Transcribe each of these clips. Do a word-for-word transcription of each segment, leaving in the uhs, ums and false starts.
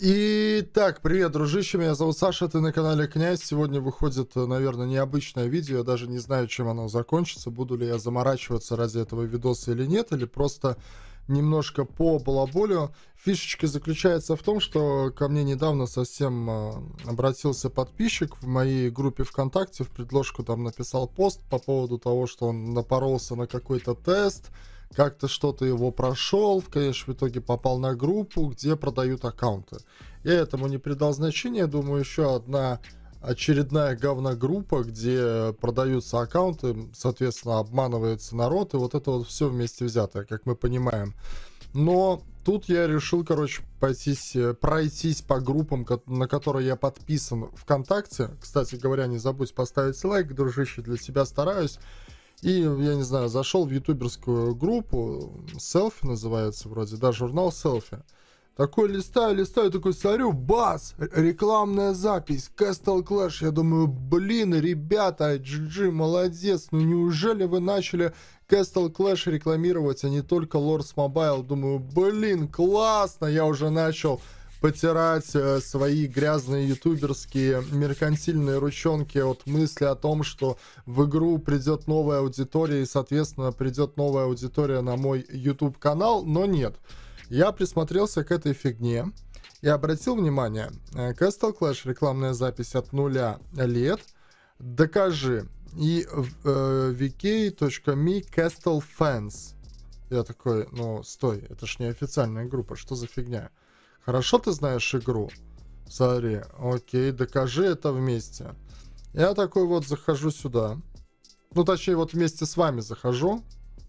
Итак, привет, дружище, меня зовут Саша, ты на канале Князь. Сегодня выходит, наверное, необычное видео, я даже не знаю, чем оно закончится, буду ли я заморачиваться ради этого видоса или нет, или просто немножко по балаболю. Фишечка заключается в том, что ко мне недавно совсем обратился подписчик в моей группе ВКонтакте, в предложку там написал пост по поводу того, что он напоролся на какой-то тест, как-то что-то его прошел, в конечном итоге попал на группу, где продают аккаунты. Я этому не придал значения, думаю, еще одна очередная говногруппа, где продаются аккаунты, соответственно, обманывается народ, и вот это вот все вместе взятое, как мы понимаем. Но тут я решил, короче, пойтись, пройтись по группам, на которые я подписан ВКонтакте. Кстати говоря, не забудь поставить лайк, дружище, для тебя стараюсь. И, я не знаю, зашел в ютуберскую группу, селфи называется вроде, да, журнал селфи. Такой листаю, листаю, такой смотрю, бас, рекламная запись, Castle Clash. Я думаю, блин, ребята, джи джи, молодец, ну неужели вы начали Castle Clash рекламировать, а не только Lords Mobile? Думаю, блин, классно, я уже начал потирать э, свои грязные ютуберские меркантильные ручонки от мысли о том, что в игру придет новая аудитория и, соответственно, придет новая аудитория на мой YouTube канал, но нет. Я присмотрелся к этой фигне и обратил внимание, э, Castle Clash рекламная запись от нуля лет, докажи, и э, ви кей точка ми Castle Fans. Я такой, ну стой, это ж не официальная группа, что за фигня? Хорошо ты знаешь игру? Смотри, окей, докажи это вместе. Я такой вот захожу сюда. Ну, точнее, вот вместе с вами захожу.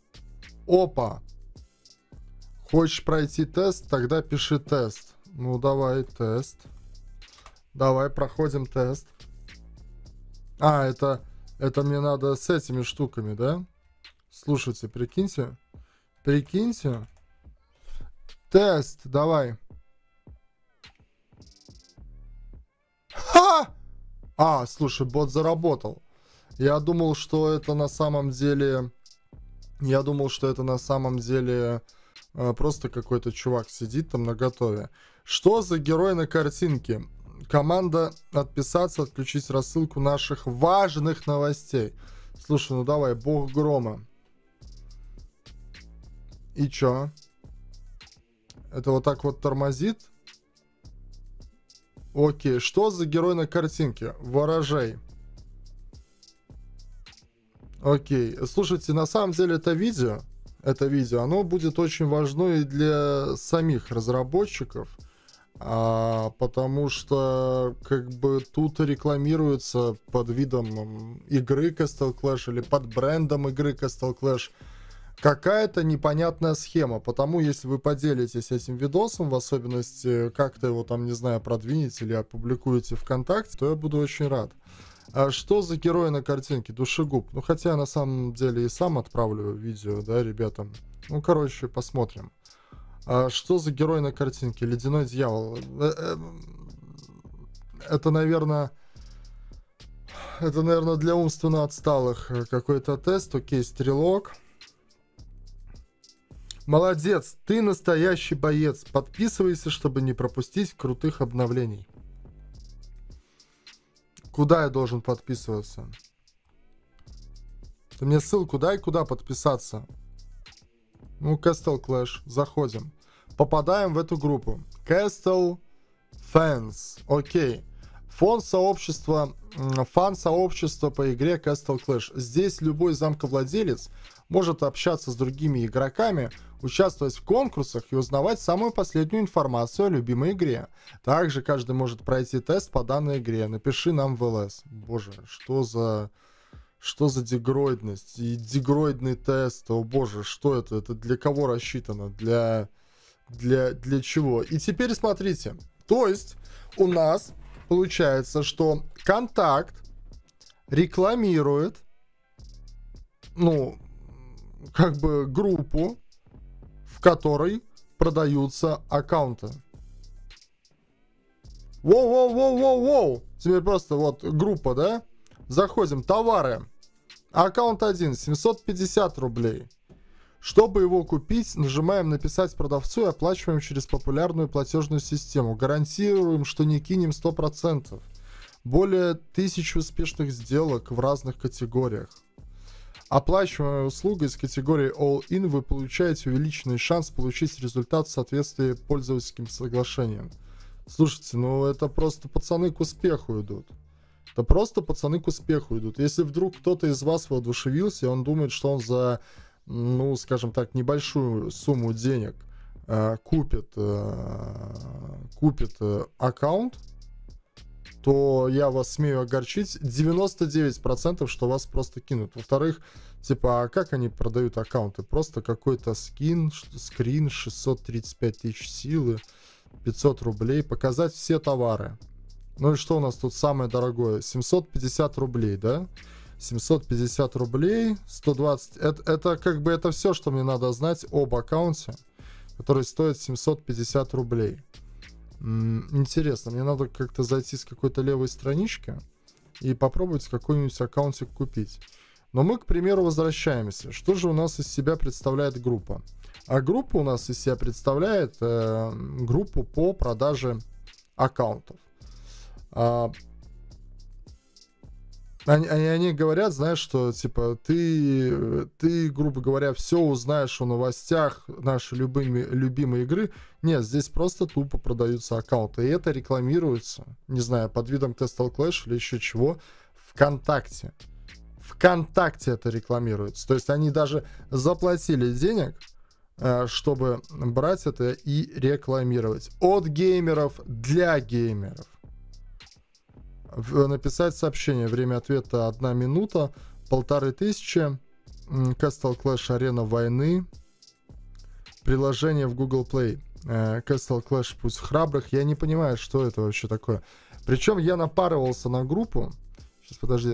Опа! Хочешь пройти тест? Тогда пиши тест. Ну, давай, тест. Давай, проходим тест. А, это, это мне надо с этими штуками, да? Слушайте, прикиньте. Прикиньте. Тест, давай. Ха! А, слушай, бот заработал. Я думал, что это на самом деле... Я думал, что это на самом деле э, просто какой-то чувак сидит там наготове. Что за герой на картинке? Команда отписаться, отключить рассылку наших важных новостей. Слушай, ну давай, бог грома. И чё? Это вот так вот тормозит? Окей, что за герой на картинке? Ворожей. Окей, слушайте, на самом деле это видео, это видео, оно будет очень важно и для самих разработчиков, а, потому что как бы тут рекламируется под видом игры Castle Clash или под брендом игры Castle Clash какая-то непонятная схема, потому если вы поделитесь этим видосом, в особенности как-то его там, не знаю, продвинете или опубликуете ВКонтакте, то я буду очень рад. А что за герой на картинке? Душегуб. Ну, хотя я на самом деле и сам отправлю видео, да, ребятам. Ну, короче, посмотрим. А что за герой на картинке? Ледяной дьявол. Это, наверное... Это, наверное, для умственно отсталых какой-то тест. Окей, стрелок. Молодец, ты настоящий боец. Подписывайся, чтобы не пропустить крутых обновлений. Куда я должен подписываться? Ты мне ссылку дай, куда подписаться. Ну, Castle Clash. Заходим. Попадаем в эту группу. Castle Fans. Окей. Фон сообщества, фан-сообщество по игре Castle Clash. Здесь любой замковладелец может общаться с другими игроками, участвовать в конкурсах и узнавать самую последнюю информацию о любимой игре. Также каждый может пройти тест по данной игре. Напиши нам в ЛС. Боже, что за... Что за дегроидность? И дегроидный тест. О боже, что это? Это для кого рассчитано? Для... Для... Для чего? И теперь смотрите. То есть у нас получается, что Контакт рекламирует, ну, как бы группу, в которой продаются аккаунты. Воу-воу-воу-воу-воу! Теперь просто вот группа, да? Заходим, товары. Аккаунт один, семьсот пятьдесят рублей. Чтобы его купить, нажимаем «Написать продавцу» и оплачиваем через популярную платежную систему. Гарантируем, что не кинем сто процентов. Более тысячи успешных сделок в разных категориях. Оплачиваемая услуга из категории All-In, вы получаете увеличенный шанс получить результат в соответствии с пользовательским соглашением. Слушайте, ну это просто пацаны к успеху идут. Это просто пацаны к успеху идут. Если вдруг кто-то из вас воодушевился, и он думает, что он за, ну, скажем так, небольшую сумму денег э, купит, э, купит э, аккаунт, то я вас смею огорчить, девяносто девять процентов, что вас просто кинут. Во-вторых, типа, а как они продают аккаунты? Просто какой-то скин, скрин, шестьсот тридцать пять тысяч силы, пятьсот рублей, показать все товары. Ну и что у нас тут самое дорогое? семьсот пятьдесят рублей, да? семьсот пятьдесят рублей, сто двадцать. Это, это как бы это все, что мне надо знать об аккаунте, который стоит семьсот пятьдесят рублей. Интересно, мне надо как-то зайти с какой-то левой странички и попробовать какой-нибудь аккаунтик купить. Но мы, к примеру, возвращаемся. Что же у нас из себя представляет группа? А группа у нас из себя представляет э, группу по продаже аккаунтов. А, они, они, они говорят, знаешь, что типа ты, ты, грубо говоря, все узнаешь о новостях нашей любимой, любимой игры. Нет, здесь просто тупо продаются аккаунты. И это рекламируется, не знаю, под видом Castle Clash или еще чего, ВКонтакте. ВКонтакте это рекламируется. То есть они даже заплатили денег, чтобы брать это и рекламировать. От геймеров для геймеров. Написать сообщение. Время ответа одна минута. Полторы тысячи. Castle Clash Арена войны. Приложение в Google Play. Castle Clash Путь храбрых. Я не понимаю, что это вообще такое. Причем я напарывался на группу. Сейчас, подожди.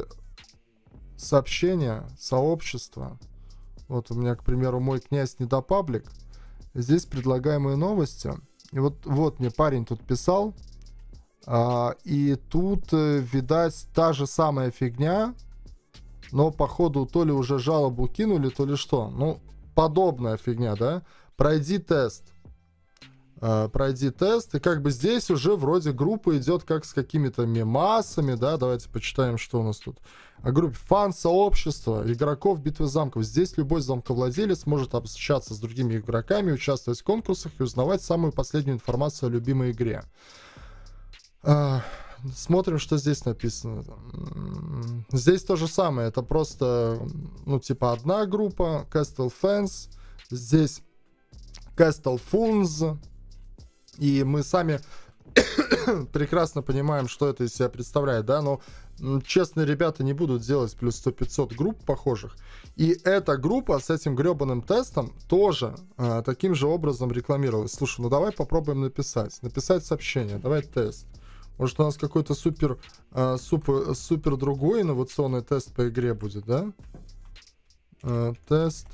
Сообщение. Сообщество. Вот у меня, к примеру, мой князь недопаблик. Здесь предлагаемые новости. И вот, вот мне парень тут писал. А, и тут, видать, та же самая фигня, но походу то ли уже жалобу кинули, то ли что. Ну, подобная фигня, да? Пройди тест. А, пройди тест. И как бы здесь уже вроде группа идет как с какими-то мемасами, да? Давайте почитаем, что у нас тут. О группе фан-сообщества игроков битвы замков. Здесь любой замковладелец может общаться с другими игроками, участвовать в конкурсах и узнавать самую последнюю информацию о любимой игре. Uh, смотрим, что здесь написано. Здесь то же самое. Это просто, ну, типа одна группа. Castle Fans. Здесь Castle Funs. И мы сами прекрасно понимаем, что это из себя представляет, да, но честные ребята не будут делать плюс сто пятьсот групп похожих. И эта группа с этим гребаным тестом тоже а, таким же образом рекламировалась. Слушай, ну давай попробуем написать. Написать сообщение. Давай тест. Может, у нас какой-то супер, а, супер, супер другой инновационный тест по игре будет, да? А, тест.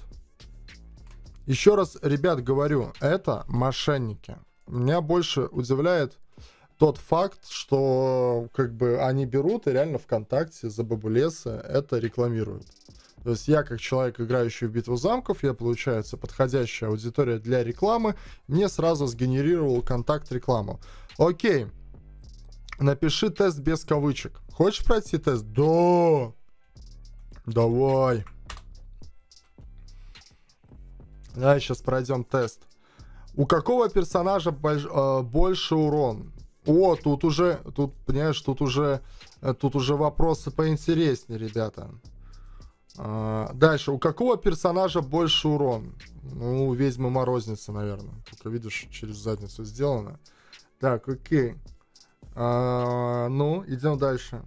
Еще раз, ребят, говорю, это мошенники. Меня больше удивляет тот факт, что как бы они берут и реально ВКонтакте за бабулесы это рекламируют. То есть я, как человек, играющий в битву замков, я, получается, подходящая аудитория для рекламы, мне сразу сгенерировал контакт рекламу. Окей. Напиши тест без кавычек. Хочешь пройти тест? Да. Давай. Давай сейчас пройдем тест. У какого персонажа больш, э, больше урон? О, тут уже, тут, понимаешь, тут уже, тут уже вопросы поинтереснее, ребята. А, дальше. У какого персонажа больше урон? Ну, у ведьмы Морозницы, наверное. Только видишь, через задницу сделано. Так, окей. А, ну, идем дальше.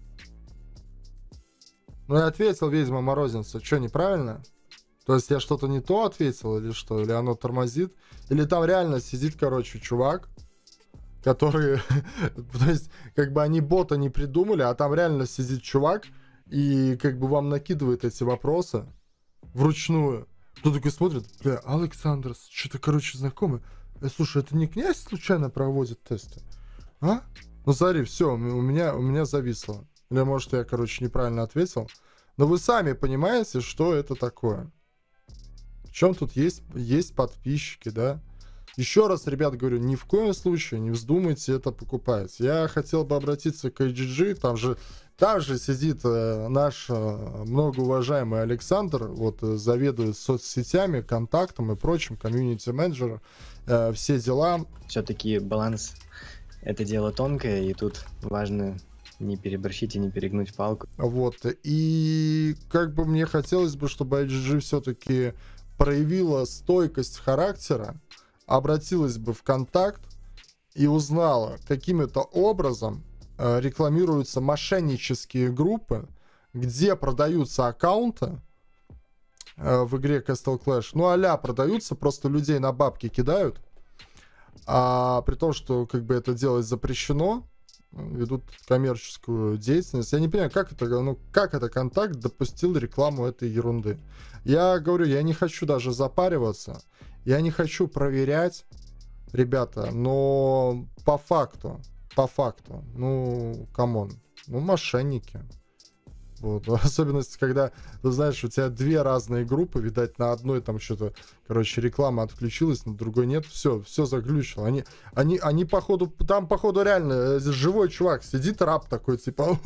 Ну, я ответил ведьма Морозница. Что, неправильно? То есть я что-то не то ответил или что? Или оно тормозит? Или там реально сидит, короче, чувак, который... То есть, как бы они бота не придумали, а там реально сидит чувак и как бы вам накидывает эти вопросы вручную. Кто такой смотрит? Бля, Александр, что-то, короче, знакомый. Э, слушай, это не князь случайно проводит тесты? А? Ну, смотри, все, у меня, у меня зависло. Или, может, я, короче, неправильно ответил. Но вы сами понимаете, что это такое. Причем тут есть, есть подписчики, да. Еще раз, ребят, говорю, ни в коем случае не вздумайте это покупать. Я хотел бы обратиться к эй джи джи, там же, там же сидит э, наш э, многоуважаемый Александр, вот э, заведует соцсетями, контактом и прочим, комьюнити-менеджер, э, все дела. Все-таки баланс — это дело тонкое, и тут важно не переборщить и не перегнуть палку. Вот, и как бы мне хотелось бы, чтобы эй джи джи все-таки проявила стойкость характера, обратилась бы в контакт и узнала, каким-то образом э, рекламируются мошеннические группы, где продаются аккаунты э, в игре Castle Clash. Ну, а-ля продаются, просто людей на бабки кидают. А при том, что как бы это делать запрещено, ведут коммерческую деятельность. Я не понимаю, как это, ну, как это контакт допустил рекламу этой ерунды. Я говорю, я не хочу даже запариваться, я не хочу проверять, ребята, но по факту, по факту, ну, камон, ну, мошенники. Вот. Особенность, когда, ты знаешь, у тебя две разные группы, видать, на одной там что-то, короче, реклама отключилась, на другой нет, все, все заглючило. Они, они, они, походу, там, походу, реально живой чувак сидит, раб такой, типа,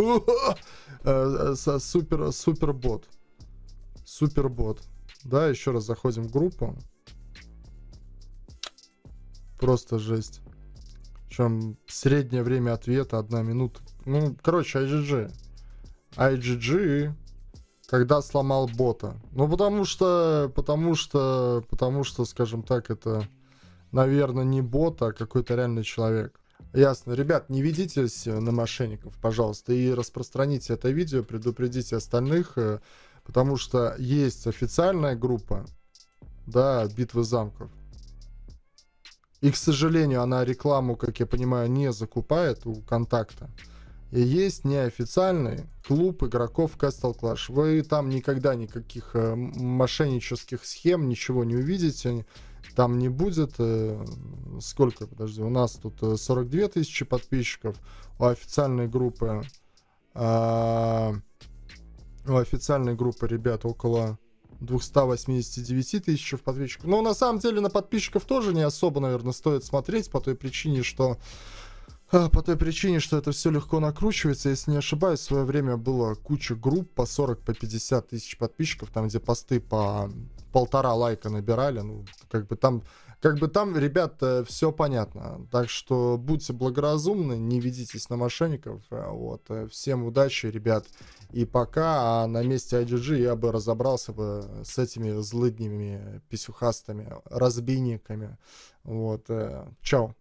супер, супер бот. Супер бот. Да, еще раз заходим в группу. Просто жесть. Причем среднее время ответа одна минута. Ну, короче, эй джи джи. эй джи джи, когда сломал бота. Ну, потому что, потому что, потому что, скажем так, это, наверное, не бот, а какой-то реальный человек. Ясно. Ребят, не ведитесь на мошенников, пожалуйста, и распространите это видео, предупредите остальных, потому что есть официальная группа, да, битвы замков. И, к сожалению, она рекламу, как я понимаю, не закупает у контакта. И есть неофициальный клуб игроков Castle Clash. Вы там никогда никаких э, мошеннических схем, ничего не увидите. Там не будет... Э, сколько, подожди, у нас тут сорок две тысячи подписчиков. У официальной группы... Э, у официальной группы, ребят, около двести восемьдесят девять тысяч подписчиков. Но на самом деле на подписчиков тоже не особо, наверное, стоит смотреть, по той причине, что... По той причине, что это все легко накручивается. Если не ошибаюсь, в свое время было куча групп по сорок, по пятьдесят тысяч подписчиков, там, где посты по полтора лайка набирали. Ну, как бы там, как бы там, ребят, все понятно. Так что будьте благоразумны, не ведитесь на мошенников. Вот. Всем удачи, ребят. И пока, а на месте эй джи джи я бы разобрался бы с этими злыднями, писюхастами, разбийниками. Вот. Чао.